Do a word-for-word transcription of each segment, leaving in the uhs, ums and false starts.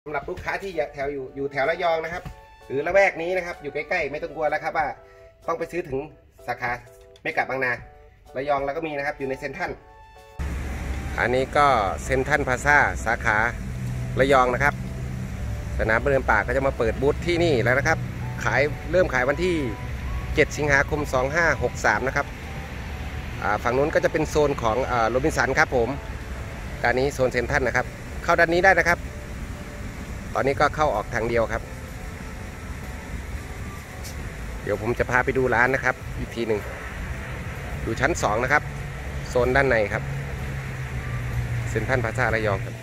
สำหรับลูกค้าที่แถวอยู่อยู่แถวระยองนะครับหรือละแวกนี้นะครับอยู่ใกล้ๆไม่ต้องกลัวแล้วครับว่าต้องไปซื้อถึงสาขาเมกะบางนาระยองแล้วก็มีนะครับอยู่ในเซ็นทรัลอันนี้ก็เซ็นทรัลพลาซ่าสาขาระยองนะครับสนามเดินป่าก็จะมาเปิดบูธที่นี่แล้วนะครับขายเริ่มขายวันที่เจ็ดสิงหาคมสองห้าหกสามนะครับฝั่งนู้นก็จะเป็นโซนของโรบินสันครับผมด้านนี้โซนเซ็นทรัลนะครับเข้าด้านนี้ได้นะครับตอนนี้ก็เข้าออกทางเดียวครับเดี๋ยวผมจะพาไปดูร้านนะครับอีกทีหนึ่งอยู่ชั้นสองนะครับโซนด้านในครับเซ็นทรัลพลาซ่าระยองครับ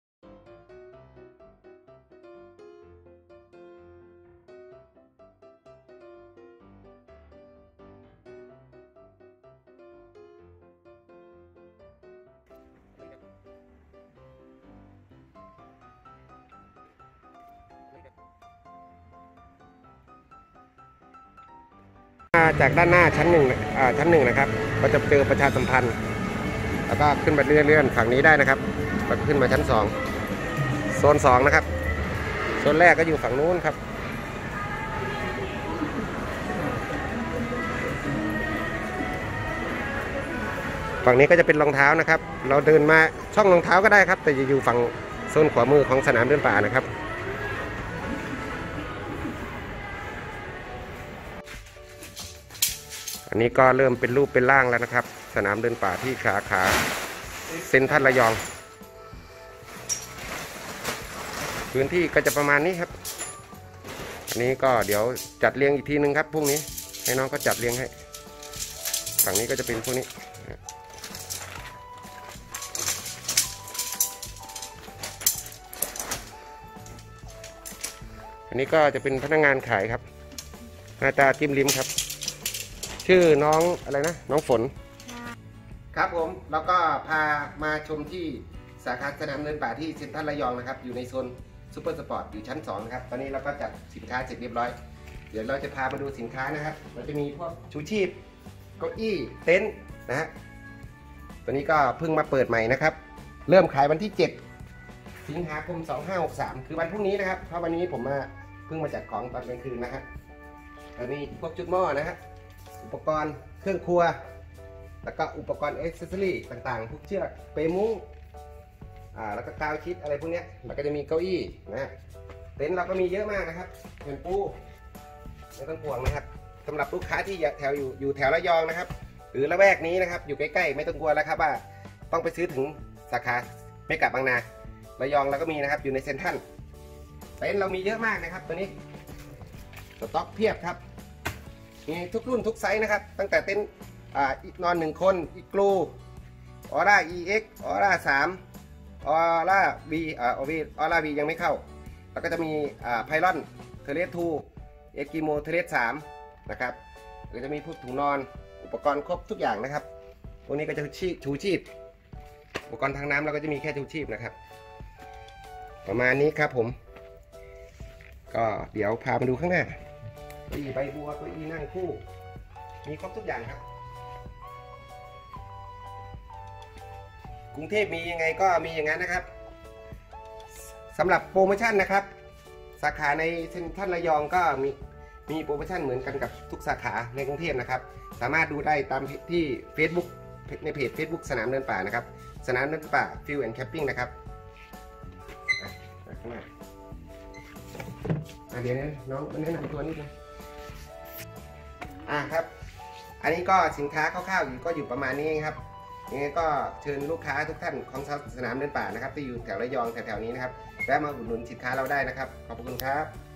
จากด้านหน้าชั้นหนึ่งชั้นหนึ่งนะครับก็จะเจอประชาสัมพันธ์แล้วก็ขึ้นไปเรื่อยๆฝั่งนี้ได้นะครับก็ขึ้นมาชั้นสองโซนสองนะครับโซนแรกก็อยู่ฝั่งนู้นครับฝั่งนี้ก็จะเป็นรองเท้านะครับเราเดินมาช่องรองเท้าก็ได้ครับแต่จะอยู่ฝั่งโซนขวามือของสนามเดินป่านะครับอันนี้ก็เริ่มเป็นรูปเป็นร่างแล้วนะครับสนามเดินป่าที่สาขาเซ็นทรัลระยองพื้นที่ก็จะประมาณนี้ครับอันนี้ก็เดี๋ยวจัดเรียงอีกทีนึงครับพรุ่งนี้ให้น้องก็จัดเรียงให้ฝั่งนี้ก็จะเป็นพวกนี้อันนี้ก็จะเป็นพนักงานขายครับหน้าตาจิ้มลิ้มครับชื่อน้องอะไรนะน้องฝนครับผมแล้วก็พามาชมที่สาขาสนามเดินป่าที่เซ็นทรัลระยองนะครับอยู่ในโซนซูเปอร์สปอร์ตอยู่ชั้นสองนะครับตอนนี้เราก็จัดสินค้าเสร็จเรียบร้อยเดี๋ยวเราจะพามาดูสินค้านะครับเราจะมีพวกชูชีพเก้าอี้เต็นท์นะฮะตัวนี้ก็เพิ่งมาเปิดใหม่นะครับเริ่มขายวันที่เจ็ดสิงหาคมสองห้าหกสามคือวันพรุ่งนี้นะครับเพราะวันนี้ผมมาเพิ่งมาจัดของตอนกลางคืนนะฮะแล้วมีพวกจุดหม้อนะฮะอุปกรณ์เครื่องครัวแล้วก็อุปกรณ์เอ็กเซสซอรี่ต่างๆพวกเชือกเปรย์มุ้งอ่าแล้วก็กาวชิดอะไรพวกนี้แล้วก็จะมีเก้าอี้นะเต็นท์เราก็มีเยอะมากนะครับแผ่นปูไม่ต้องห่วงนะครับสำหรับลูกค้าที่แถวอยู่อยู่แถวระยองนะครับหรือละแวกนี้นะครับอยู่ใกล้ๆไม่ต้องกลัวแล้วครับว่าต้องไปซื้อถึงสาขาเมกะบางนาระยองเราก็มีนะครับอยู่ในเซ็นทรัลเต็นท์เรามีเยอะมากนะครับตัวนี้สต็อกเพียบครับมีทุกรุ่นทุกไซส์นะครับตั้งแต่เต็นท์นอนหนึ่งคนอีกลูออร่า อี เอ็กซ์ ออร่าสามออร่า V อ่าออร่า V ยังไม่เข้าแล้วก็จะมีไพลอนเทเลสทูเอ็กกิโมเทเลสสามนะครับก็จะมีพวกถุงนอนอุปกรณ์ครบทุกอย่างนะครับพวกนี้ก็จะชูชีพอุปกรณ์ทางน้ำเราก็จะมีแค่ชูชีพนะครับประมาณนี้ครับผมก็เดี๋ยวพามาดูข้างหน้าเก้าอี้ใบบัวเก้าอี้นั่งคู่มีครบทุกอย่างครับกรุงเทพมียังไงก็มีอย่างนั้นนะครับสำหรับโปรโมชั่นนะครับสาขาในเซ็นทรัลระยองก็มีมีโปรโมชั่นเหมือนกันกับทุกสาขาในกรุงเทพนะครับสามารถดูได้ตามที่ Facebook ในเพจ Facebook สนามเดินป่านะครับสนามเดินป่า Field and Camping นะครับข้างหน้าเดี๋ยวนี้น้องแนะนำตัวนิดนึงอ่าครับอันนี้ก็สินค้าคร่าวๆอยู่ก็อยู่ประมาณนี้ครับยังไงก็เชิญลูกค้าทุกท่านของสนามเดินป่านะครับที่อยู่แถวระยองแถวๆนี้นะครับแวะมาอุดหนุนสินค้าเราได้นะครับขอบคุณครับ